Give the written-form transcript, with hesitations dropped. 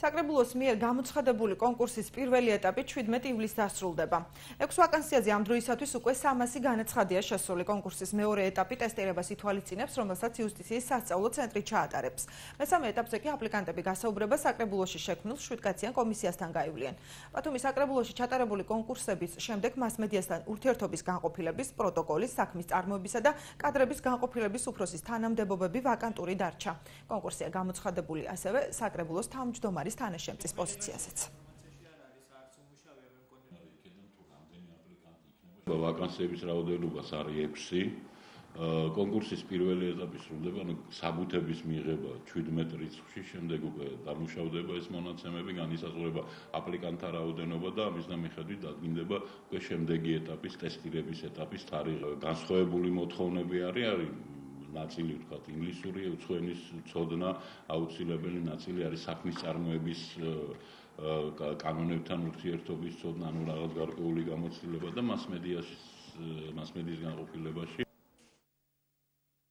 საკრებულოს მიერ გამოცხადებული კონკურსის პირველი ეტაპი 17 ივლისს დასრულდება. 6 ვაკანსიაზე ამ დროისათვის უკვე 300 განაცხადია შესული. კონკურსის მეორე ეტაპი ტესტირებას ითვალისწინებს, რომელსაც იუსტიციის სასწავლო ცენტრი ჩაატარებს. მესამე ეტაპზე კი აპლიკანტები გასაუბრებას საკრებულოში შექმნილ 7-კაციან კომისიასთან გაივლიან. ბათუმის საკრებულოში ჩატარებული კონკურსების შემდეგ მასმედიასთან ურთიერთობის განყოფილების, პროტოკოლის, საქმის წარმოებისა და კადრების განყოფილების უფროსის თანამდებობები ვაკანტური დარჩა. კონკურსია გამოცხადებული ასევე საკრებულოს თავმჯდომარის თანაშემწის პოზიციაზეც. ვაკანსიების რაოდენობას არის 6. კონკურსის პირველი ეტაპი სრულდება, საბუთების მიღება 17 რიცხვში, შემდეგ უკვე დამუშავდება ეს მონაცემები, განისაზღვრება აპლიკანტთა რაოდენობა და ამის მიხედვით დადგინდება უკვე შემდეგი ეტაპის, ტესტირების ეტაპის თარიღი. განსხვავებული მოთხოვნები არის ნაწილი ვთქვათ ინგლისური უცხოენის ცოდნა, აუცილებელი ნაწილი არის საქმის წარმოების კანონებთან ურთიერთობის ცოდნა, ანუ რაღაც გარკვეული გამოცდილება და მასმედიის განყოფილებაში